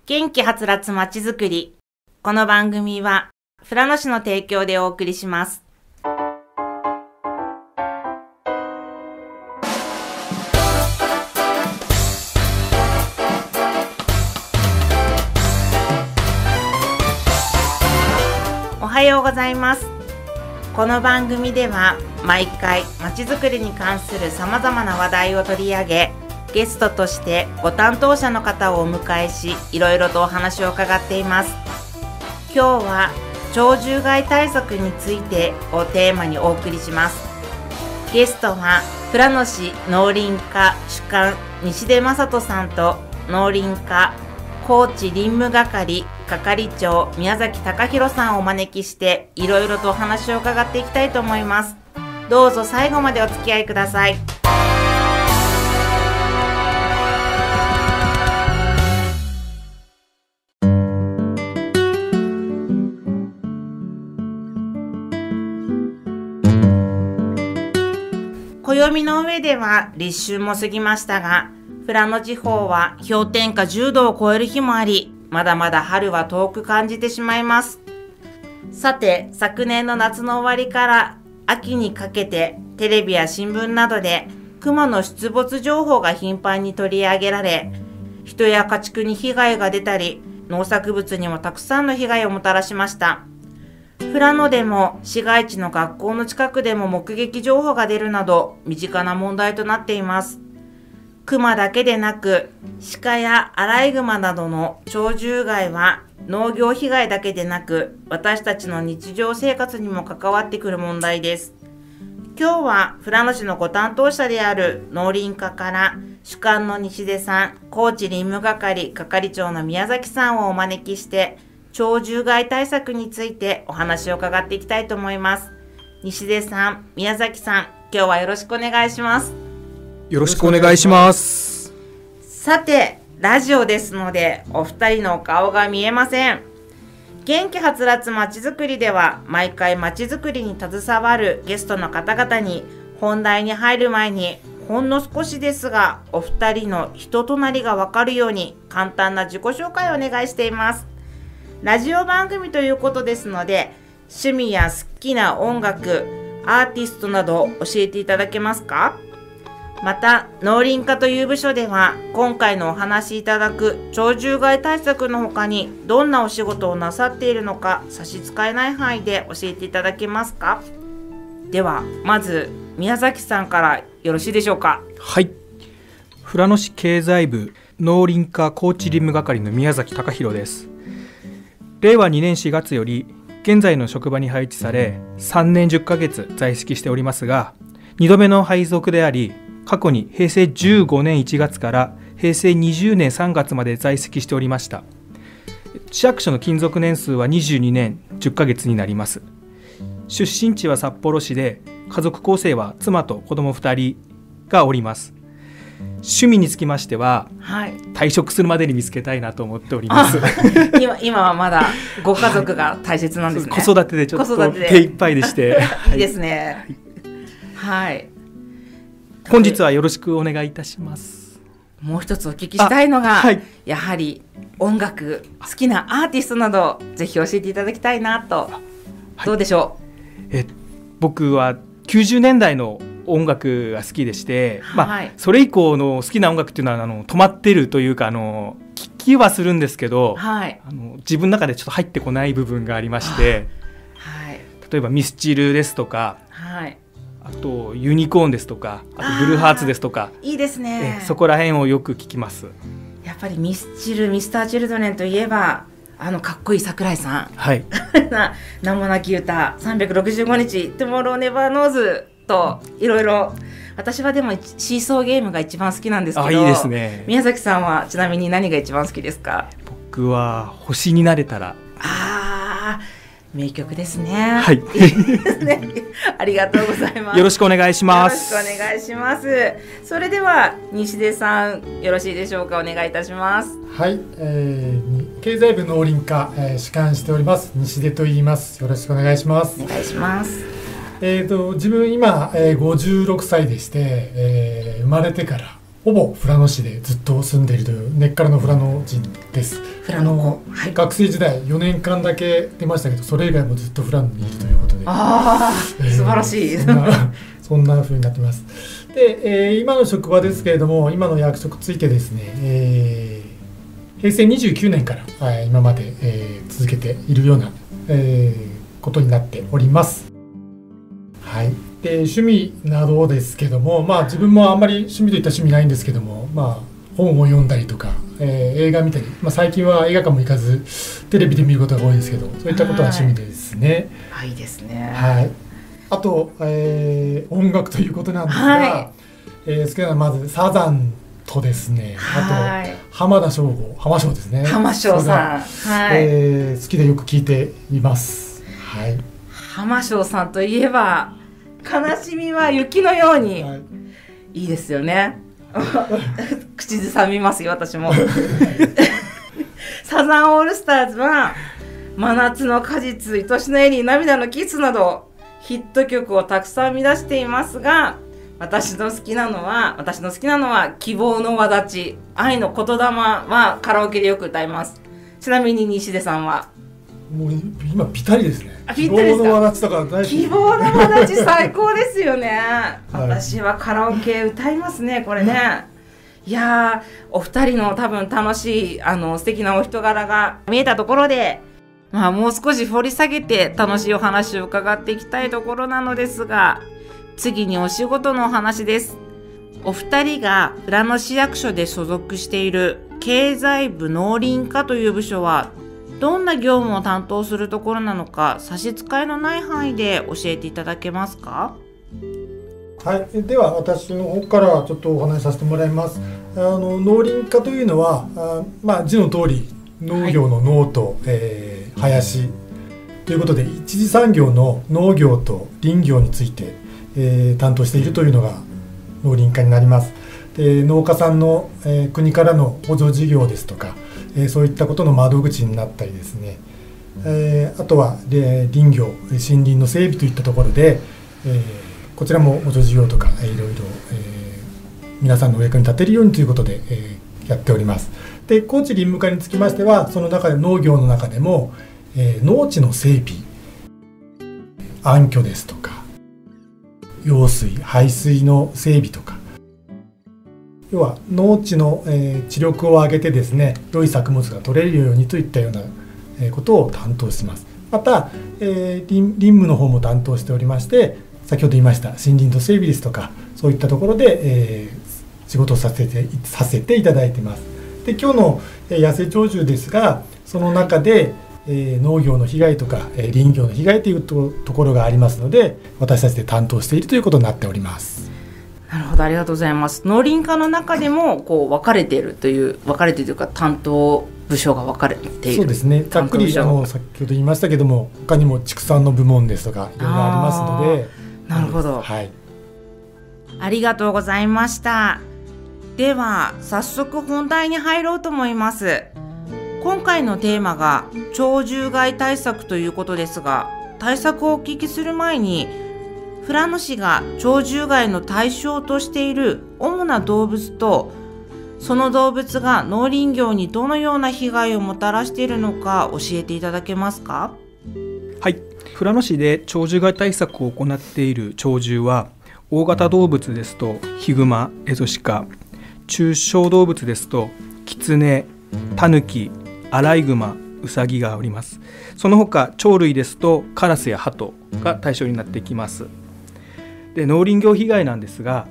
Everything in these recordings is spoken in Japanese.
元気はつらつまちづくり。この番組は富良野市の提供でお送りします。おはようございます。この番組では毎回まちづくりに関するさまざまな話題を取り上げ、ゲストとしてご担当者の方をお迎えし、いろいろとお話を伺っています。今日は鳥獣害対策についてをテーマにお送りします。ゲストは富良野市農林課主幹西出正人さんと、農林課高知林務係係長宮崎隆弘さんをお招きして、いろいろとお話を伺っていきたいと思います。どうぞ最後までお付き合いください。暦の上では立春も過ぎましたが、富良野地方は氷点下10度を超える日もあり、まだまだ春は遠く感じてしまいます。さて、昨年の夏の終わりから秋にかけて、テレビや新聞などで熊の出没情報が頻繁に取り上げられ、人や家畜に被害が出たり、農作物にもたくさんの被害をもたらしました。富良野でも市街地の学校の近くでも目撃情報が出るなど、身近な問題となっています。熊だけでなく、鹿やアライグマなどの鳥獣害は農業被害だけでなく、私たちの日常生活にも関わってくる問題です。今日は富良野市のご担当者である農林課から主幹の西出さん、高知林務係係長の宮崎さんをお招きして、鳥獣害対策についてお話を伺っていきたいと思います。西出さん、宮崎さん、今日はよろしくお願いします。 よろしくお願いします。 さて、ラジオですのでお二人のお顔が見えません。元気はつらつまちづくりでは、毎回まちづくりに携わるゲストの方々に本題に入る前に、ほんの少しですがお二人の人となりがわかるように簡単な自己紹介をお願いしています。ラジオ番組ということですので、趣味や好きな音楽、アーティストなど教えていただけますか？また、農林課という部署では、今回のお話しいただく鳥獣害対策の他にどんなお仕事をなさっているのか、差し支えない範囲で教えていただけますか？では、まず宮崎さんからよろしいでしょうか？ はい。富良野市経済部農林課高知林務係の宮崎隆弘です。令和2年4月より現在の職場に配置され、3年10ヶ月在籍しておりますが、2度目の配属であり、過去に平成15年1月から平成20年3月まで在籍しておりました。市役所の勤続年数は22年10ヶ月になります。出身地は札幌市で、家族構成は妻と子供2人がおります。趣味につきましては、退職するまでに見つけたいなと思っております。 今はまだご家族が大切なんですね。 子育てでちょっと手一杯でしていいですね。はい。 本日はよろしくお願いいたします。 もう一つお聞きしたいのが、やはり音楽、好きなアーティストなどぜひ教えていただきたいなと。どうでしょう？ 僕は90年代の音楽が好きでして、それ以降の好きな音楽っていうのは止まってるというか、聞きはするんですけど、自分の中でちょっと入ってこない部分がありまして、例えばミスチルですとか、あとユニコーンですとか、あとブルーハーツですとか、いいですね。 そこら辺をよく聞きます。 やっぱりミスチル、ミスターチルドレンといえばかっこいい桜井さん、名もなき歌、365日、トゥモローネバーノーズといろいろ。私はでもシーソーゲームが一番好きなんですけど、 いいですね。 宮崎さんはちなみに何が一番好きですか？ 僕は星になれたら。 名曲ですね。 いいですね。ありがとうございます。 よろしくお願いします。 よろしくお願いします。それでは西出さん、よろしいでしょうか？お願いいたします。 はい、経済部農林課、主幹しております西出と言います。よろしくお願いします。 お願いします。 自分今、56歳でして、生まれてからほぼ富良野市でずっと住んでいるという根っからの富良野人です。 富良野子、はい、 学生時代4年間だけ出ましたけど、それ以外もずっと富良野にいるということで、 素晴らしい。 そんな風になっています。で、今の職場ですけれども、今の役職ついてですね、平成29年から、今まで、続けているような、ことになっております。はい。で、趣味などですけども、自分もあんまり趣味といった趣味ないんですけども、本を読んだりとか、映画見たり、最近は映画館も行かずテレビで見ることが多いですけど、そういったことは趣味ですね。 いいですね。 はい。あと、音楽ということなんですが、好きなのはまずサザンとですね、あと浜田省吾、浜省ですね。 浜省さん、 好きでよく聞いています。はい。 浜省さんといえば悲しみは雪のように、いいですよね。口ずさみますよ、私も。サザンオールスターズは真夏の果実、愛しのエリー、涙のキスなどヒット曲をたくさん生み出していますが、私の好きなのは希望の輪立ち、愛の言霊はカラオケでよく歌います。ちなみに西出さんは？ もう今ぴったりですね。 ぴったりですか？ 希望の輪立ちとか大好き。 希望の輪立ち最高ですよね。私はカラオケ歌いますね、これね。いやー、お二人の多分楽しい素敵なお人柄が見えたところで、もう少し掘り下げて楽しいお話を伺っていきたいところなのですが、次にお仕事のお話です。お二人が富良野市役所で所属している経済部農林課という部署はどんな業務を担当するところなのか、差し支えのない範囲で教えていただけますか？ はい、では私の方からちょっとお話しさせてもらいます。農林課というのは字の通り農業の農と、林ということで、一次産業の農業と林業について、担当しているというのが農林課になります。で、農家さんの、国からの補助事業ですとか、そういったことの窓口になったりですね、あとは林業、森林の整備といったところで、こちらも補助事業とか、いろいろ、皆さんのお役に立てるようにということで、やっております。で、高知林務課につきましては、その中で農業の中でも、農地の整備、暗渠ですとか用水排水の整備とか、要は農地の、地力を上げてですね、良い作物が取れるようにといったような、ことを担当します。また、林務の方も担当しておりまして、先ほど言いました森林の整備ですとか、そういったところで、仕事をさせていただいています。で、今日の野生鳥獣ですが、その中で、農業の被害とか、林業の被害というところがありますので、私たちで担当しているということになっております。 なるほど、ありがとうございます。農林課の中でも分かれているというか、担当部署が分かれている。 そうですね、ざっくり先ほど言いましたけども、他にも畜産の部門ですとかいろいろありますので。 なるほど、 はい、 ありがとうございました。では早速本題に入ろうと思います。今回のテーマが鳥獣害対策ということですが、対策をお聞きする前に、富良野市が鳥獣害の対象としている主な動物と、その動物が農林業にどのような被害をもたらしているのか教えていただけますか？ はい、富良野市で鳥獣害対策を行っている鳥獣は、大型動物ですとヒグマ、エゾシカ、中小動物ですとキツネ、タヌキ、アライグマ、ウサギがおります。その他鳥類ですとカラスやハトが対象になってきます。で、農林業被害なんですが、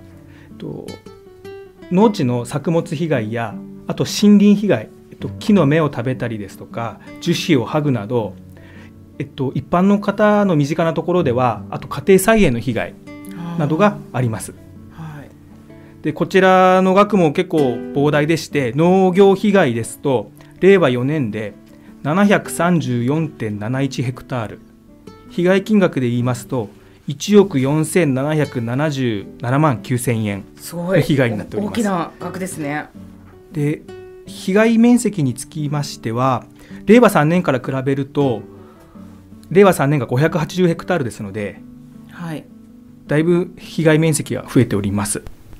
農地の作物被害や、あと森林被害、木の芽を食べたりですとか樹皮を剥ぐなど、一般の方の身近なところでは、あと家庭菜園の被害などがあります。で、こちらの額も結構膨大でして、農業被害ですと令和4年で 734.71 ヘクタール、被害金額で言いますと1億4777万9000円の被害になっております。 大きな額ですね。 で、被害面積につきましては、令和3年から比べると、令和3年が580ヘクタールですので、 はい、 だいぶ被害面積が増えております。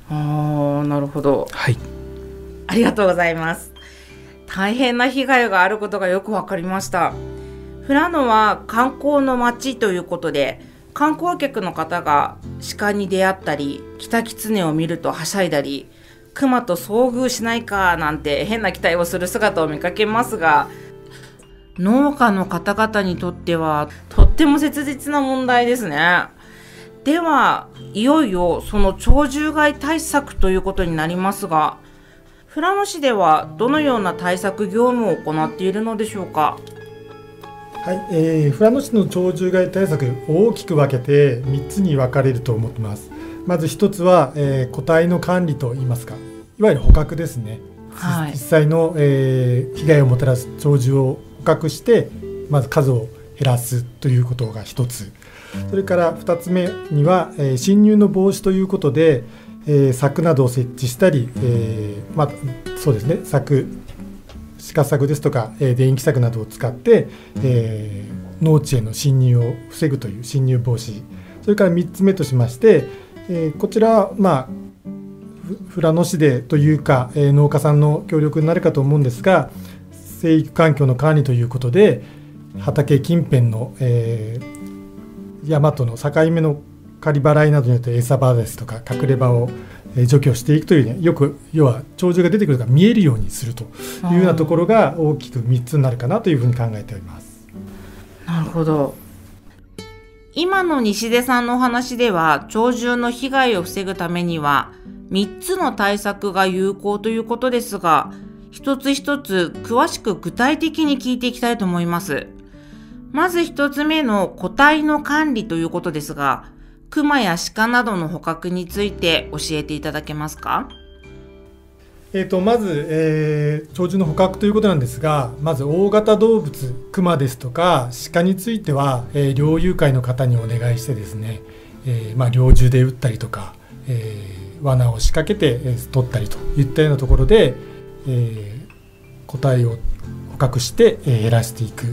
なるほど。 はい、 ありがとうございます。大変な被害があることがよくわかりました。富良野は観光の街ということで、観光客の方が鹿に出会ったり、キタキツネを見るとはしゃいだり、熊と遭遇しないかなんて変な期待をする姿を見かけますが、農家の方々にとってはとっても切実な問題ですね。では、いよいよその鳥獣害対策ということになりますが、富良野市ではどのような対策業務を行っているのでしょうか。 はい、富良野市の鳥獣害対策、大きく分けて3つに分かれると思っています。まず1つは、個体の管理といいますか、いわゆる捕獲ですね。 はい、 実際の、被害をもたらす鳥獣を捕獲して、まず数を減らすということが1つ。それから2つ目には、侵入の防止ということで、柵などを設置したり、そうですね、鹿柵ですとか、電気柵などを使って、農地への侵入を防ぐという侵入防止。それから3つ目としまして、こちらは、富良野市でというか、農家さんの協力になるかと思うんですが、生育環境の管理ということで、畑近辺の、山との境目の刈り払いなどによって餌場ですとか隠れ場を除去していくという、要は鳥獣が出てくるのが見えるようにするというようなところが大きく3つになるかなというふうに考えております。 なるほど。今の西出さんのお話では、鳥獣の被害を防ぐためには3つの対策が有効ということですが、一つ一つ詳しく具体的に聞いていきたいと思います。まず1つ目の個体の管理ということですが、熊や鹿などの捕獲について教えていただけますか。 まず、鳥獣の捕獲ということなんですが、まず大型動物、熊ですとか鹿については、猟友会の方にお願いしてですね、猟銃で撃ったりとか、罠を仕掛けて、取ったりといったようなところで、個体を捕獲して、減らしていく、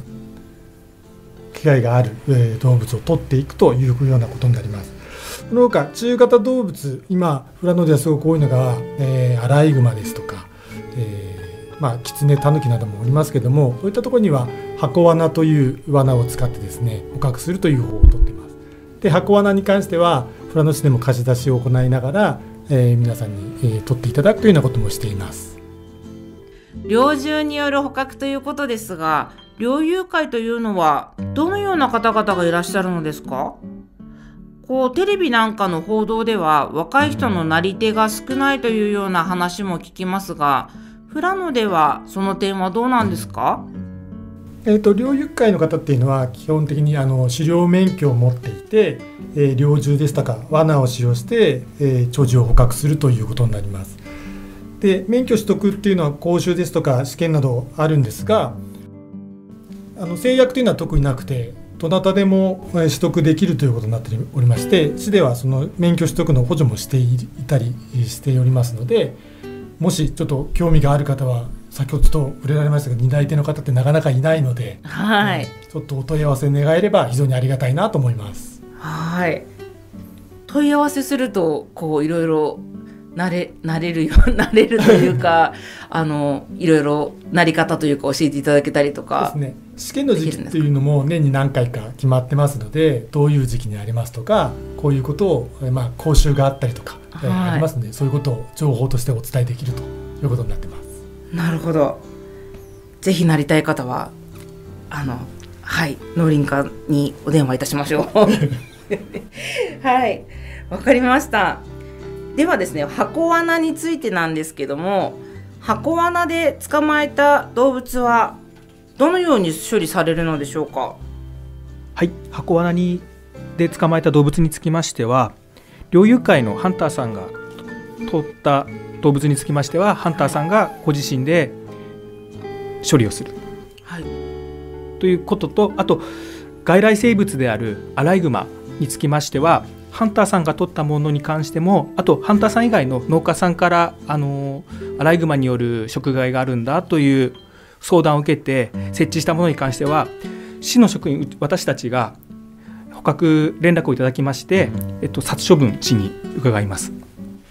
被害がある、動物を取っていくというようなことになります。その他中型動物、今富良野ではすごく多いのが、アライグマですとか、キツネ、タヌキなどもおりますけども、そういったところには箱罠という罠を使ってですね、捕獲するという方法をとっています。で、箱罠に関しては富良野市でも貸し出しを行いながら、皆さんに、取っていただくというようなこともしています。 猟銃による捕獲ということですが、猟友会というのはどのような方々がいらっしゃるのですか。テレビなんかの報道では若い人のなり手が少ないというような話も聞きますが、富良野ではその点はどうなんですか。 猟友会の方っていうのは基本的に狩猟免許を持っていて、猟銃ですとか罠を使用して、鳥獣を捕獲するということになります。で、免許取得っていうのは講習ですとか試験などあるんですが、制約というのは特になくて、どなたでも取得できるということになっておりまして、市ではその免許取得の補助もしていたりしておりますので、もしちょっと興味がある方は、先ほどちょっと触れられましたが、担い手の方ってなかなかいないので、 はい、 ちょっとお問い合わせ願えれば非常にありがたいなと思います。 はい、問い合わせするといろいろなれるというかいろいろなり方というか教えていただけたりとか。 そうですね、試験の時期っていうのも年に何回か決まってますので、どういう時期にありますとか、こういうことを、講習があったりとか、ありますので、そういうことを情報としてお伝えできるということになってます。 なるほど。ぜひなりたい方は農林課にお電話いたしましょうはい、わかりました。ではですね、箱罠についてなんですけども、箱罠で捕まえた動物はどのように処理されるのでしょうか。 はい、箱罠で捕まえた動物につきましては、猟友会のハンターさんが取った動物につきましては、ハンターさんがご自身で処理をする、ということと、あと外来生物であるアライグマにつきましては、ハンターさんが取ったものに関しても、あとハンターさん以外の農家さんからアライグマによる食害があるんだという相談を受けて設置したものに関しては、市の職員、私たちが捕獲連絡をいただきまして、殺処分地に伺います。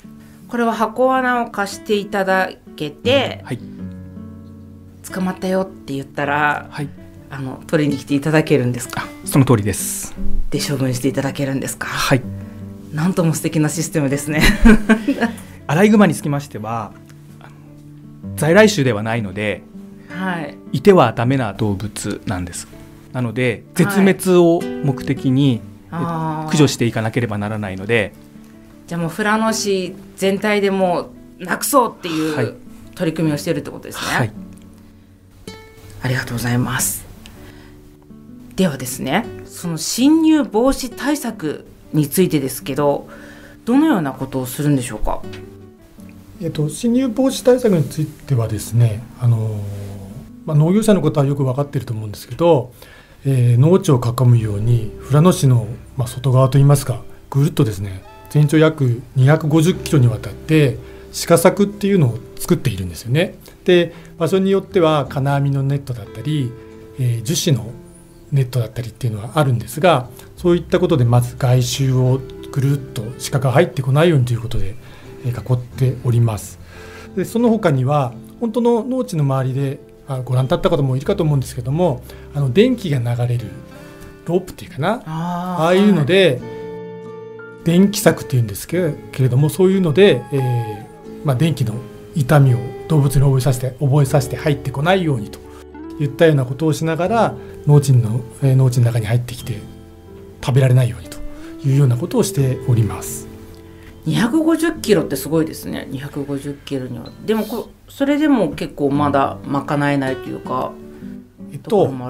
これは箱罠を貸していただけて、 はい、 捕まったよって言ったら、 はい、 取りに来ていただけるんですか？ その通りです。 で処分していただけるんですか？ はい。 なんとも素敵なシステムですね。 アライグマにつきましては在来種ではないので、 はい、 いてはダメな動物なんです。なので絶滅を目的に駆除していかなければならないので、 じゃあもう富良野市全体でもうなくそうっていう取り組みをしているってことですね。 はい、 ありがとうございます。ではですね、その侵入防止対策についてですけど、どのようなことをするんでしょうか？ 侵入防止対策についてはですね、農業者のことはよく分かっていると思うんですけど、農地を囲むように富良野市の、外側といいますか、ぐるっとですね、全長約250キロにわたって鹿柵っていうのを作っているんですよね。で、場所によっては金網のネットだったり、樹脂のネットだったりっていうのはあるんですが、そういったことでまず外周をぐるっと鹿が入ってこないようにということで囲っております。でその他には本当の農地の周りでご覧になった方もいるかと思うんですけども、電気が流れるロープっていうかな、ああいうので、電気柵っていうんですけれども、そういうので、電気の痛みを動物に覚えさせて入ってこないようにといったようなことをしながら農地の中に入ってきて食べられないようにというようなことをしております。 250キロってすごいですね。250キロにはでもそれでも結構まだ賄えないというか、 基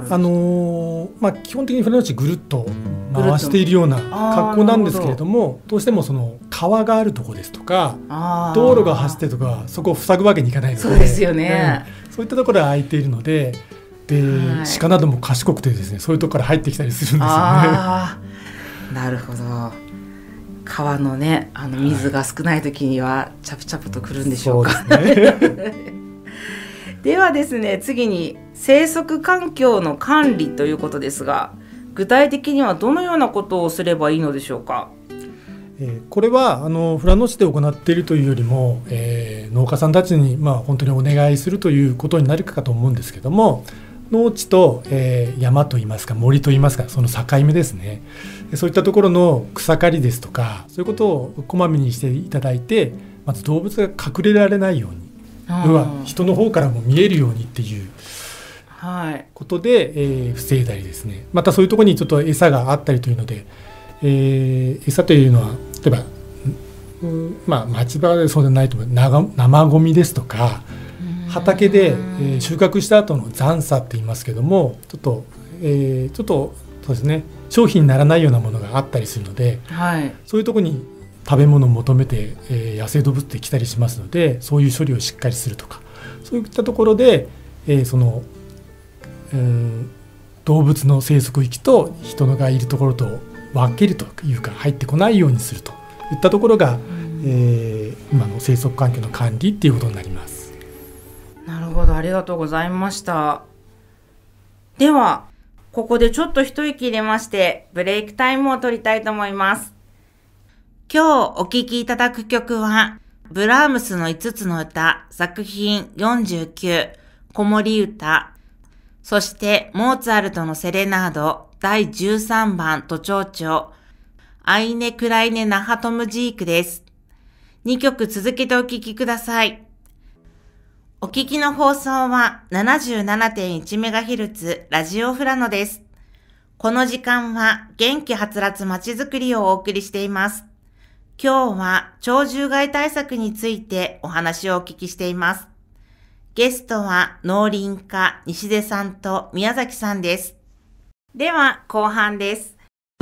本的に富良野市ぐるっと回しているような格好なんですけれども、どうしてもその川があるところですとか道路が走ってとか、そこを塞ぐわけにいかないので、 そうですよね、 そういったところが空いているので、鹿なども賢くてですね、そういうところから入ってきたりするんですよね。 なるほど。川のね、水が少ない時にはチャプチャプとくるんでしょうか。 そうですね。 ではですね、次に生息環境の管理ということですが、具体的にはどのようなことをすればいいのでしょうか？ これは富良野市で行っているというよりも、農家さんたちに本当にお願いするということになるかと思うんですけども、農地と、山といいますか森といいますか、その境目ですね。そういったところの草刈りですとか、そういうことをこまめにしていただいて、まず動物が隠れられないように、要は人の方からも見えるようにっていうことで、防いだりですね。またそういうところにちょっと餌があったりというので、餌というのは例えば、町場でそうでないと思う生ゴミですとか、畑で、収穫した後の残砂って言いますけども、ちょっとそうですね、商品にならないようなものがあったりするので、そういうところに食べ物を求めて、野生動物って来たりしますので、そういう処理をしっかりするとか、そういったところで、動物の生息域と人がいるところと分けるというか、入ってこないようにするといったところが、今の生息環境の管理っていうことになります。 なるほど、ありがとうございました。ではここでちょっと一息入れましてブレイクタイムを取りたいと思います。今日お聴きいただく曲はブラームスの5つの歌作品49子守歌、そしてモーツァルトのセレナード第13番都庁長アイネ・クライネ・ナハトムジークです。2曲続けてお聴きください。お聞きの放送は 77.1MHz ラジオ富良野です。この時間は元気はつらつまちづくりをお送りしています。今日は鳥獣害対策についてお話をお聞きしています。ゲストは農林課西出さんと宮崎さんです。では後半です。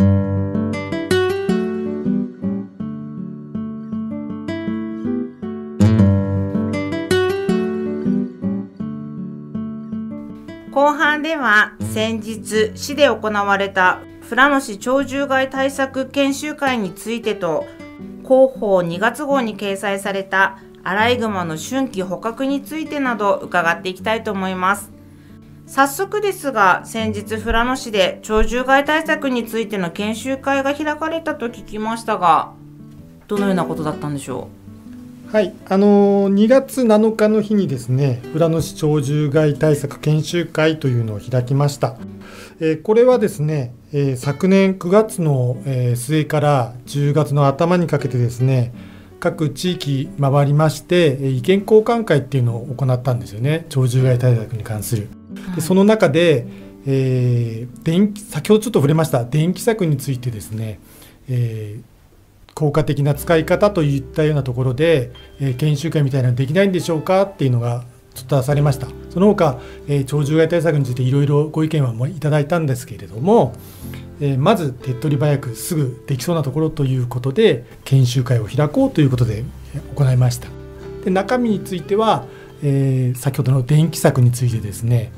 後半では先日市で行われた富良野市鳥獣害対策研修会についてと、広報2月号に掲載されたアライグマの春季捕獲についてなど伺っていきたいと思います。早速ですが、先日富良野市で鳥獣害対策についての研修会が開かれたと聞きましたが、どのようなことだったんでしょはい、2月7日の日にですね、富良野市鳥獣害対策研修会というのを開きました。これはですね、昨年9月の末から10月の頭にかけてですね、各地域回りまして意見交換会っていうのを行ったんですよね、鳥獣害対策に関する。でその中で、先ほどちょっと触れました電気柵についてですね、効果的な使い方といったようなところで、研修会みたいなのできないんでしょうかっていうのがちょっと出されました。その他、鳥獣害対策についていろいろご意見はいただいたんですけれども、まず手っ取り早くすぐできそうなところということで研修会を開こうということで行いました。で中身については、先ほどの電気柵についてですね、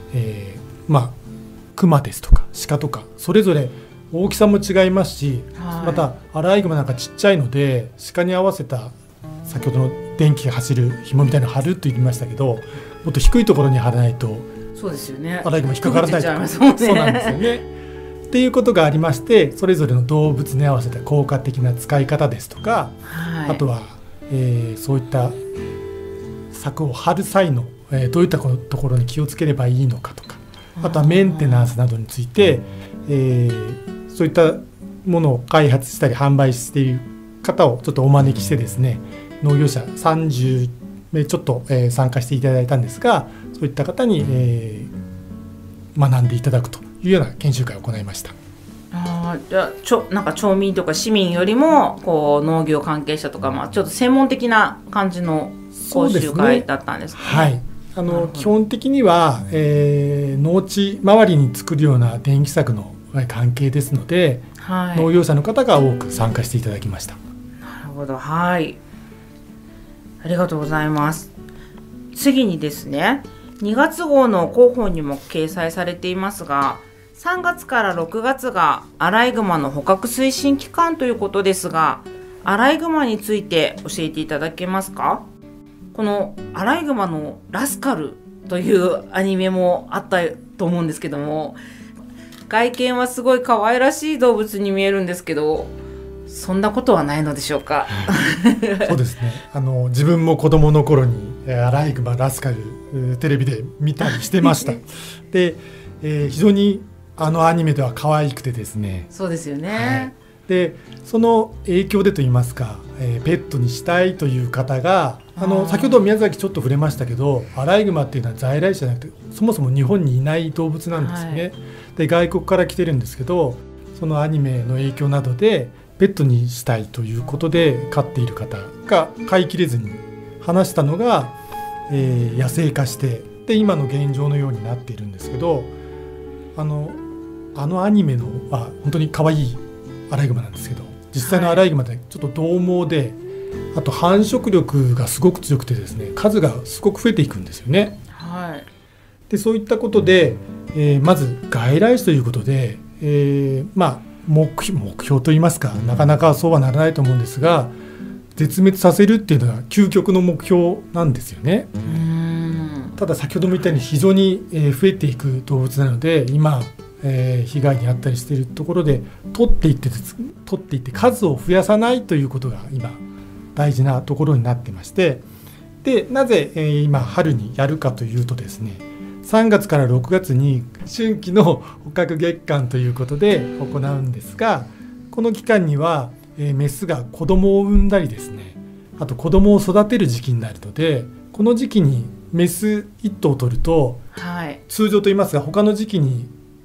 クマですとか鹿とかそれぞれ大きさも違いますし、またアライグマなんかちっちゃいので鹿に合わせた先ほどの電気が走る紐みたいなの貼ると言いましたけど、もっと低いところに貼らないとそうですよね、 アライグマ引っかからないとか、 そうなんですよねっていうことがありまして、それぞれの動物に合わせた効果的な使い方ですとか、あとは、そういった柵を張る際の、どういったところに気をつければいいのかとか、あとはメンテナンスなどについて、そういったものを開発したり販売している方をちょっとお招きしてですね、農業者30名ちょっと、参加していただいたんですが、そういった方に、学んでいただくというような研修会を行いました。 じゃあなんか町民とか市民よりもこう農業関係者とか、ちょっと専門的な感じの講習会だったんですかね。 はい、基本的には、農地周りに作るような電気柵の関係ですので、農業者の方が多く参加していただきました。 なるほど、はい、ありがとうございます。次にですね、2月号の広報にも掲載されていますが、3月から6月がアライグマの捕獲推進期間ということですが、アライグマについて教えていただけますか？このアライグマのラスカルというアニメもあったと思うんですけども、外見はすごい可愛らしい動物に見えるんですけど、そんなことはないのでしょうか？ そうですね、自分も子供の頃にアライグマラスカルテレビで見たりしてましたで、非常にアニメでは可愛くてですね。 そうですよね、 でその影響でといいますか、ペットにしたいという方が先ほど宮崎ちょっと触れましたけど、アライグマっていうのは在来種じゃなくてそもそも日本にいない動物なんですよね、で外国から来てるんですけど、そのアニメの影響などでペットにしたいということで飼っている方が飼いきれずに話したのが、野生化してで今の現状のようになっているんですけど、アニメのは本当に可愛いアライグマなんですけど、実際のアライグマってちょっと獰猛で、あと繁殖力がすごく強くてですね、数がすごく増えていくんですよね。でそういったことで、まず外来種ということで、目標といいますか、なかなかそうはならないと思うんですが、絶滅させるっていうのが究極の目標なんですよね。ただ先ほども言ったように非常に増えていく動物なので、今被害に遭ったりしているところで取っていって数を増やさないということが今大事なところになってまして、でなぜ今春にやるかというとですね、3月から6月に春季の捕獲月間ということで行うんですが、この期間にはメスが子供を産んだりですね、あと子供を育てる時期になるので、この時期にメス1頭を取ると、通常といいますが他の時期に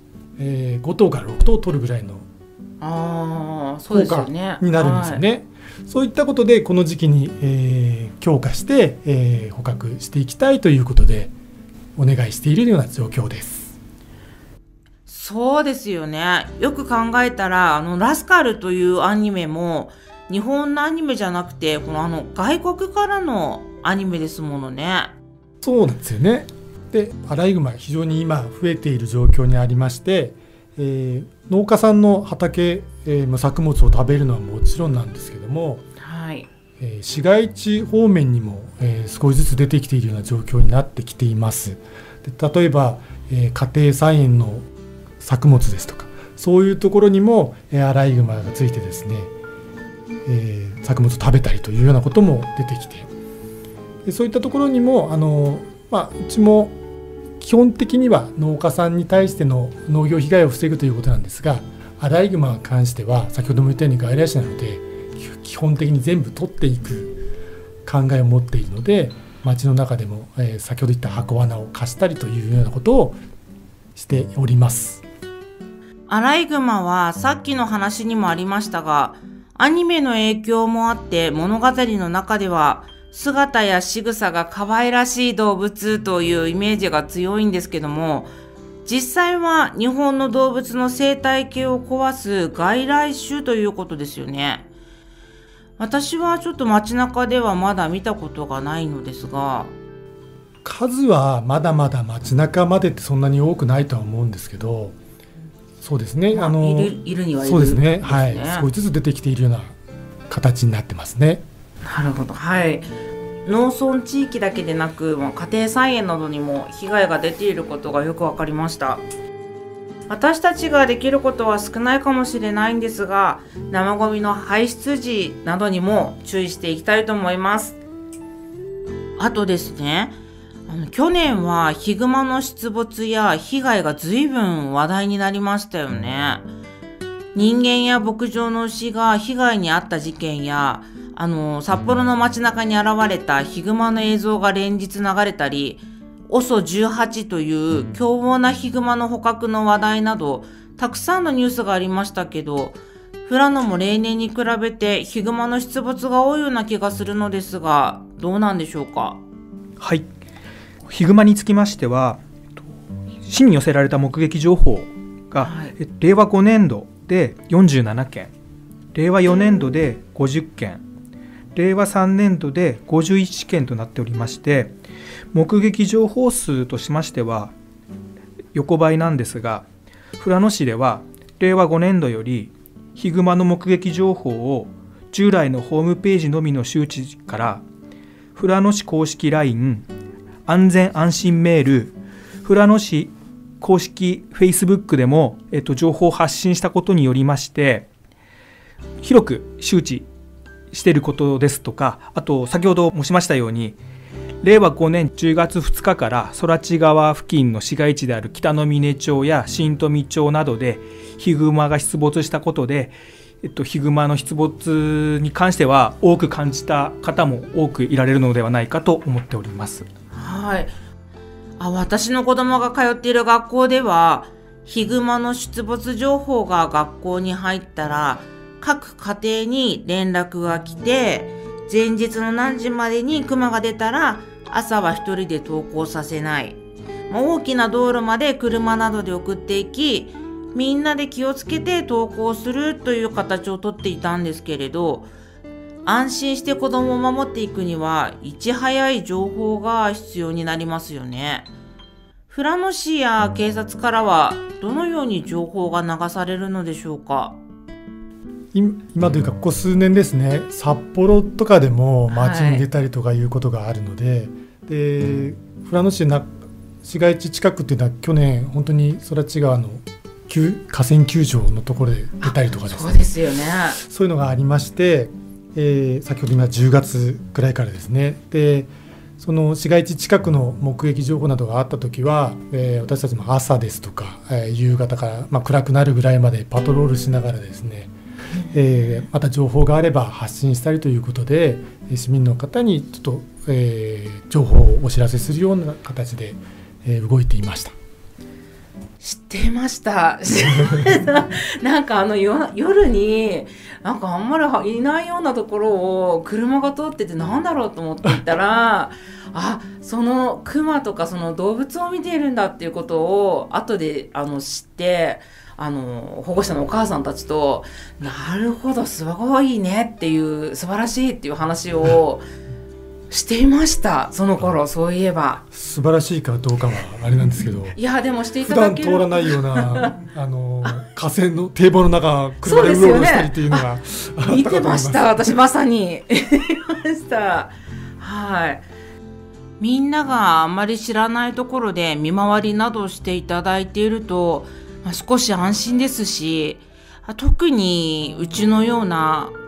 5頭から6頭取るぐらいの効果になるんですよね。そういったことでこの時期に、強化して、捕獲していきたいということでお願いしているような状況です。 そうですよね。よく考えたらラスカルというアニメも日本のアニメじゃなくて外国からのアニメですものね。 そうなんですよね。でアライグマ非常に今増えている状況にありまして、農家さんの畑、作物を食べるのはもちろんなんですけども、市街地方面にも、少しずつ出てきているような状況になってきています。で例えば、家庭菜園の作物ですとか、そういうところにも、アライグマがついてですね、 作物を食べたりというようなことも出てきて、でそういったところにもうちも基本的には農家さんに対しての農業被害を防ぐということなんですが、アライグマに関しては先ほども言ったように外来種なので基本的に全部取っていく考えを持っているので、町の中でも、先ほど言った箱罠を貸したりというようなことをしております。 アライグマはさっきの話にもありましたが、アニメの影響もあって物語の中では姿や仕草が可愛らしい動物というイメージが強いんですけども、実際は日本の動物の生態系を壊す外来種ということですよね。私はちょっと街中ではまだ見たことがないのですが、 数はまだまだ街中までってそんなに多くないとは思うんですけど、そうですね、 いるにはいるんですね。 そうですね、はい、少しずつ出てきているような形になってますね。 なるほど、はい。農村地域だけでなく、家庭菜園などにも被害が出ていることがよく分かりました。私たちができることは少ないかもしれないんですが、生ゴミの排出時などにも注意していきたいと思います。あとですね、去年はヒグマの出没や被害が随分話題になりましたよね。人間や牧場の牛が被害に遭った事件や、札幌の街中に現れたヒグマの映像が連日流れたり、OSO18 という凶暴なヒグマの捕獲の話題など、たくさんのニュースがありましたけど、富良野も例年に比べてヒグマの出没が多いような気がするのですが、どうなんでしょうか。 はい、ヒグマにつきましては、市に寄せられた目撃情報が、令和5年度で47件、令和4年度で50件、令和3年度で51件となっておりまして、目撃情報数としましては横ばいなんですが、富良野市では令和5年度よりヒグマの目撃情報を従来のホームページのみの周知から富良野市公式 LINE、 安全安心メール、富良野市公式 Facebook でも、情報を発信したことによりまして、広く周知していることですとか、あと先ほど申しましたように、令和5年10月2日から空知川付近の市街地である北の峰町や新富町などでヒグマが出没したことで、ヒグマの出没に関しては多く感じた方も多くいられるのではないかと思っております。 はい。私の子供が通っている学校では、ヒグマの出没情報が学校に入ったら各家庭に連絡が来て、前日の何時までにクマが出たら朝は一人で登校させない、大きな道路まで車などで送っていき、みんなで気をつけて登校するという形をとっていたんですけれど、安心して子供を守っていくにはいち早い情報が必要になりますよね。富良野市や警察からはどのように情報が流されるのでしょうか。 今というかここ数年ですね、札幌とかでも街に出たりとかいうことがあるので、で富良野市市街地近くっていうのは去年本当に空知川の河川球場のところで出たりとかですね、 そうですよね、 そういうのがありまして、先ほど今10月くらいからですね、でその市街地近くの目撃情報などがあったときは、私たちも朝ですとか、夕方から、暗くなるぐらいまでパトロールしながらですね、また情報があれば発信したりということで、市民の方にちょっと、情報をお知らせするような形で、動いていました。 知っていましたなんか夜になんかあんまりいないようなところを車が通っててなんだろうと思っていたらそのクマとかその動物を見ているんだっていうことを後で知って、保護者のお母さんたちとなるほどすごいねっていう素晴らしいっていう話をしていました。その頃そういえば素晴らしいかどうかはあれなんですけど、 いやでもしていただける、 普段通らないような河川の堤防の中車でうろうろしたりっていうのが見てました。私まさに見ました。はい。みんながあんまり知らないところで見回りなどしていただいていると、少し安心ですし、特にうちのような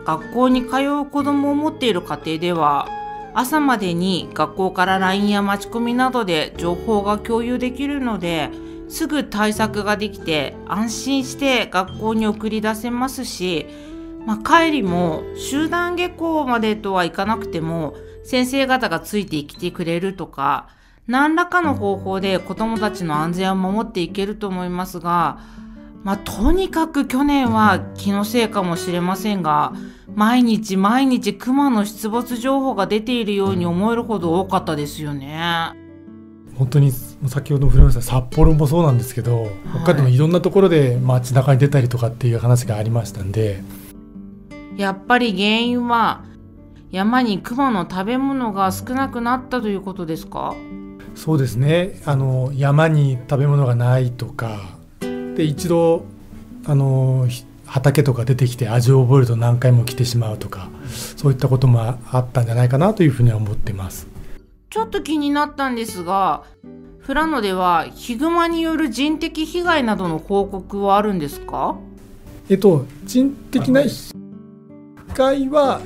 学校に通う子供を持っている家庭では、朝までに学校から LINE や待ち込みなどで情報が共有できるので、すぐ対策ができて安心して学校に送り出せますし、帰りも集団下校までとはいかなくても先生方がついてきてくれるとか、何らかの方法で子どもたちの安全を守っていけると思いますが、とにかく去年は気のせいかもしれませんが、毎日クマの出没情報が出ているように思えるほど多かったですよね。 本当に先ほども触れました札幌もそうなんですけど、他でもいろんなところで街中に出たりとかっていう話がありましたんで、 やっぱり原因は山にクマの食べ物が少なくなったということですか？ そうですね。山に食べ物がないとかで、一度畑とか出てきて味を覚えると何回も来てしまうとか、そういったこともあったんじゃないかなというふうには思ってます。 ちょっと気になったんですが、富良野ではヒグマによる人的被害などの報告はあるんですか？ 人的な被害は、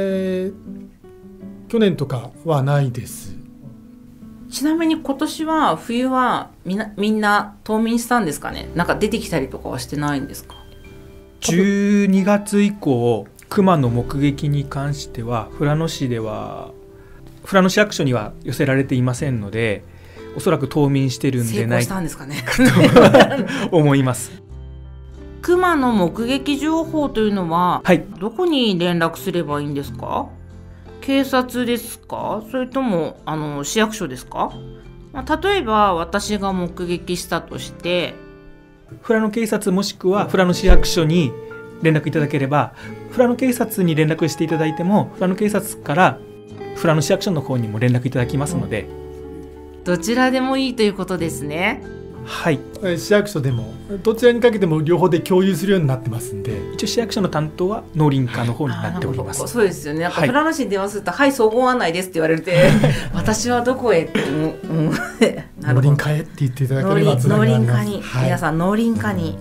去年とかはないです。 ちなみに今年は冬はみんな冬眠したんですかね？なんか出てきたりとかはしてないんですか ？12月以降、クマの目撃に関しては富良野市役所には寄せられていませんので、おそらく冬眠してるんでないかと思います。 クマの目撃情報というのは、どこに連絡すればいいんですか？警察ですか？それとも市役所ですか？例えば私が目撃したとして、 富良野警察もしくは富良野市役所に連絡いただければ、富良野警察に連絡していただいても富良野警察から富良野市役所の方にも連絡いただきますので、 どちらでもいいということですね。 はい、 市役所でもどちらにかけても両方で共有するようになってますんで、 一応市役所の担当は農林課の方になっております。 そうですよね。富良野市に電話すると、はい、総合案内ですって言われて私はどこへって農林課へって言っていただければ農林課に、皆さん農林課に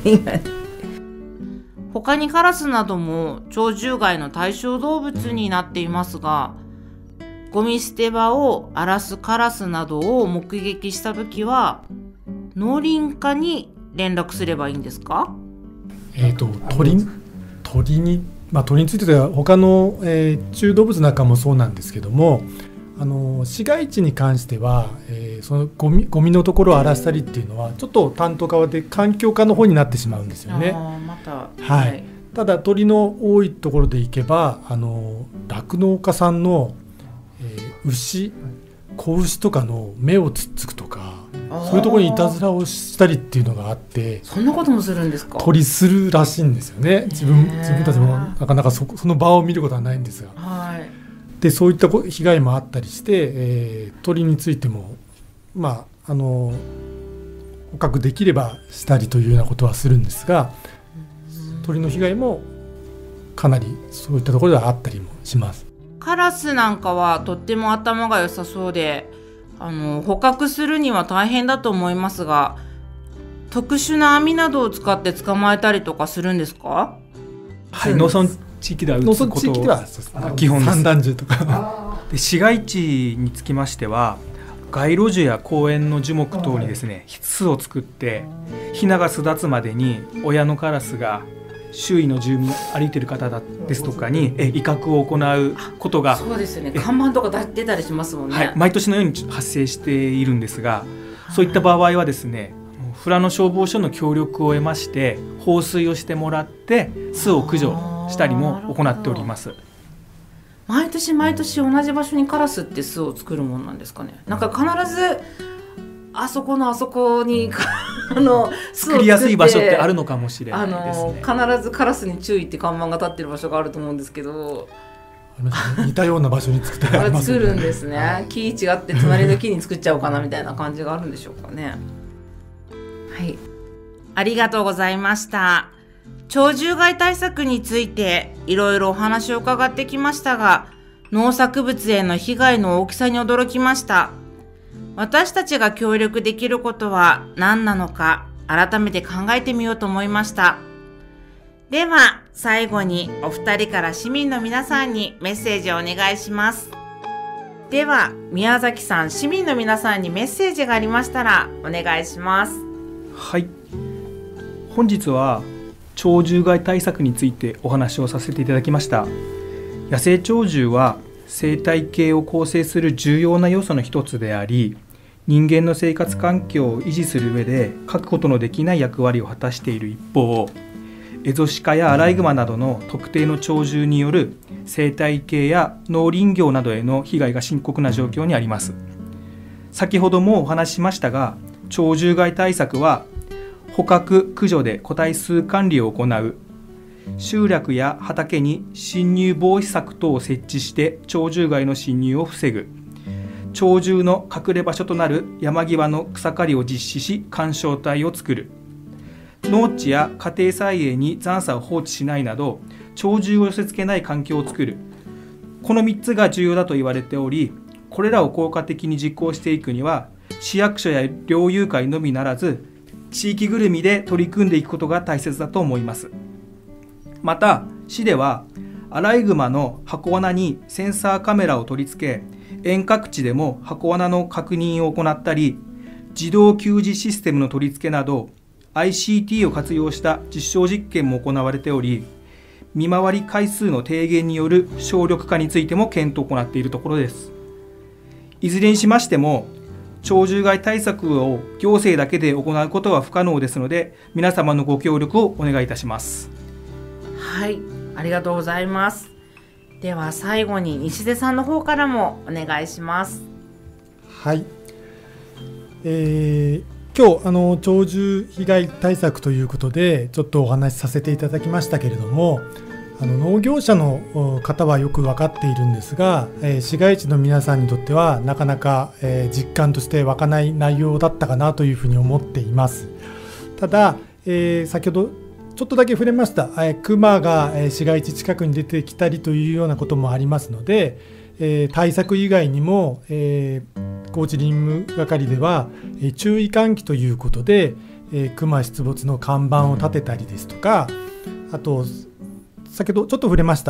他にカラスなども鳥獣害の対象動物になっていますが、ゴミ捨て場を荒らすカラスなどを目撃したときは農林課に連絡すればいいんですか？ 鳥については他の、中動物なんかもそうなんですけども、市街地に関しては、そのゴミのところを荒らしたりっていうのはちょっと担当側で環境課の方になってしまうんですよね。ただ鳥の多いところでいけば酪農家さんの、子牛とかの目をつっつくとか、そういうところにいたずらをしたりっていうのがあって、 そんなこともするんですか？ 鳥するらしいんですよね。自分たちもなかなかその場を見ることはないんですが、でそういった被害もあったりして、鳥についても捕獲できればしたりというようなことはするんですが、鳥の被害もかなりそういったところではあったりもします。 カラスなんかはとっても頭が良さそうで、捕獲するには大変だと思いますが、特殊な網などを使って捕まえたりとかするんですか？ はい、農村地域では撃つこと基本です。散弾銃とかで、市街地につきましては街路樹や公園の樹木等にですね、巣を作ってヒナが巣立つまでに親のカラスが周囲の住民、歩いている方ですとかに威嚇を行うことが、 そうですよね、看板とか出たりしますもんね。 毎年のように発生しているんですが、そういった場合はですね、富良野消防署の協力を得まして放水をしてもらって巣を駆除したりも行っております。 毎年同じ場所にカラスって巣を作るものなんですかね。なんか必ずあそこに作りやすい場所ってあるのかもしれないですね。 必ずカラスに注意って看板が立ってる場所があると思うんですけど、 似たような場所に作ってありますね。 作るんですね。木違って隣の木に作っちゃおうかなみたいな感じがあるんでしょうかね。はい、ありがとうございました。鳥獣害対策についていろいろお話を伺ってきましたが、農作物への被害の大きさに驚きました。私たちが協力できることは何なのか改めて考えてみようと思いました。では最後にお二人から市民の皆さんにメッセージをお願いします。では宮崎さん、市民の皆さんにメッセージがありましたらお願いします。 はい、本日は鳥獣害対策についてお話をさせていただきました。野生鳥獣は生態系を構成する重要な要素の一つであり、人間の生活環境を維持する上で欠くことのできない役割を果たしている一方、エゾシカやアライグマなどの特定の鳥獣による生態系や農林業などへの被害が深刻な状況にあります。先ほどもお話ししましたが、鳥獣害対策は捕獲・駆除で個体数管理を行う、集落や畑に侵入防止柵等を設置して鳥獣害の侵入を防ぐ、鳥獣の隠れ場所となる山際の草刈りを実施し緩衝帯を作る、農地や家庭菜園に残砂を放置しないなど鳥獣を寄せ付けない環境を作る、この3つが重要だと言われており、これらを効果的に実行していくには市役所や猟友会のみならず地域ぐるみで取り組んでいくことが大切だと思います。また市ではアライグマの箱罠にセンサーカメラを取り付け、遠隔地でも箱罠の確認を行ったり、自動給餌システムの取り付けなどICT を活用した実証実験も行われており、見回り回数の低減による省力化についても検討を行っているところです。いずれにしましても鳥獣害対策を行政だけで行うことは不可能ですので、皆様のご協力をお願いいたします。 はい、ありがとうございます。では最後に西出さんの方からもお願いします。 はい、今日鳥獣被害対策ということでちょっとお話しさせていただきましたけれども、農業者の方はよく分かっているんですが、市街地の皆さんにとってはなかなか、実感として湧かない内容だったかなというふうに思っています。ただ、先ほどちょっとだけ触れました、クマが市街地近くに出てきたりというようなこともありますので、対策以外にも、高知林務係では、注意喚起ということで、クマ出没の看板を立てたりですとか、あと先ほどちょっと触れました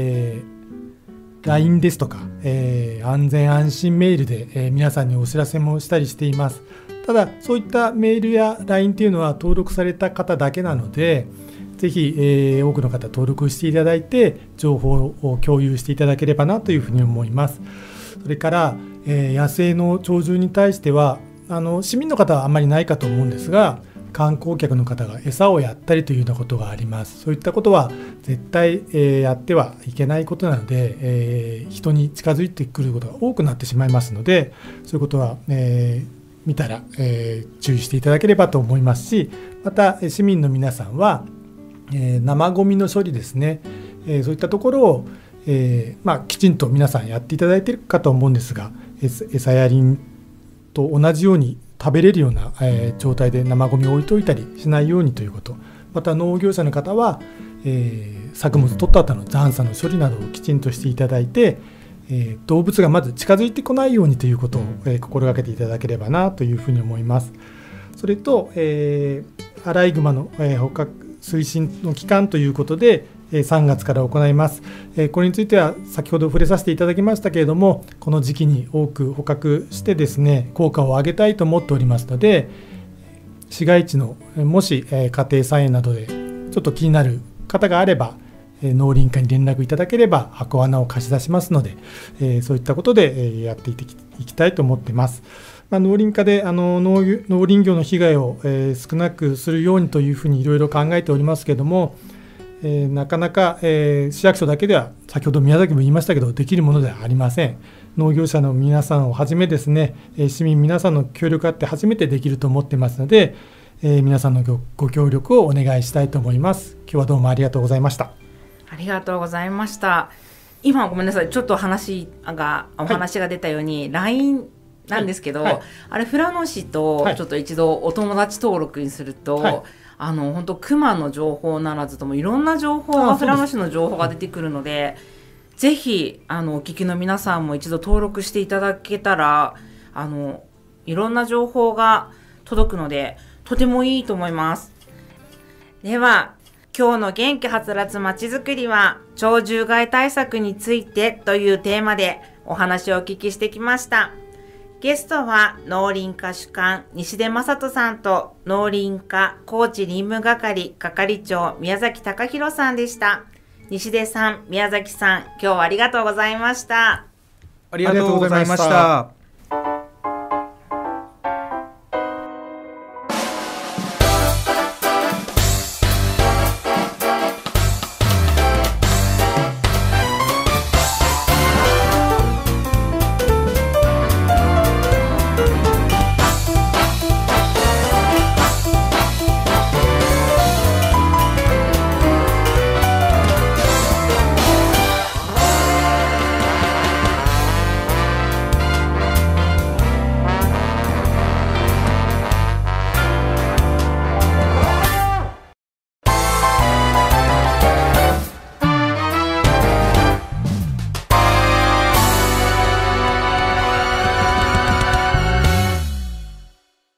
、LINE ですとか、安全安心メールで、皆さんにお知らせもしたりしています。ただそういったメールや LINE というのは登録された方だけなので、ぜひ、多くの方登録していただいて情報を共有していただければなというふうに思います。それから、野生の鳥獣に対しては市民の方はあまりないかと思うんですが、観光客の方が餌をやったりというようなことがあります。そういったことは絶対、やってはいけないことなので、人に近づいてくることが多くなってしまいますので、そういうことは、見たら、注意していただければと思いますし、また市民の皆さんは、生ゴミの処理ですね、そういったところを、きちんと皆さんやっていただいているかと思うんですが、餌やりと同じように食べれるような、状態で生ゴミを置いておいたりしないようにということ、また農業者の方は、作物取った後の残砂の処理などをきちんとしていただいて、動物がまず近づいてこないようにということを、心がけていただければなというふうに思います。それと、アライグマの、捕獲推進の期間ということで3月から行います。これについては先ほど触れさせていただきましたけれども、この時期に多く捕獲してですね、効果を上げたいと思っておりますので、市街地のもし家庭菜園などでちょっと気になる方があれば、農林課に連絡いただければ箱罠を貸し出しますので、そういったことでやっていきたいと思っています。農林課で農林業の被害を少なくするようにというふうにいろいろ考えておりますけれども、なかなか市役所だけでは先ほど宮崎も言いましたけどできるものではありません。農業者の皆さんをはじめですね、市民皆さんの協力あって初めてできると思っていますので、皆さんのご協力をお願いしたいと思います。今日はどうもありがとうございました。 ありがとうございました。今ごめんなさい、ちょっとお話が出たように、LINE なんですけど、あれ富良野市とちょっと一度お友達登録にすると、本当クマの情報ならずともいろんな情報が富良野市の情報が出てくるので、ぜひお聞きの皆さんも一度登録していただけたらいろんな情報が届くのでとてもいいと思います。では今日の元気はつらつまちづくりは鳥獣害対策についてというテーマでお話をお聞きしてきました。ゲストは農林課主幹西出正人さんと農林課高知林務係係長宮崎隆弘さんでした。西出さん、宮崎さん、今日はありがとうございました。 ありがとうございました。